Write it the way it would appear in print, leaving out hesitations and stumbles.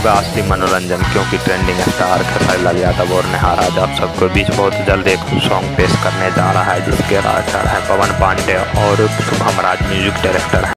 होगा असली मनोरंजन, क्योंकि ट्रेंडिंग स्टार खेसारी लाल यादव और नेहा राज आप सबके बीच बहुत जल्द एक सॉन्ग पेश करने जा रहा है, जिसके राइटर है पवन पांडे और शुभम राज म्यूजिक डायरेक्टर है।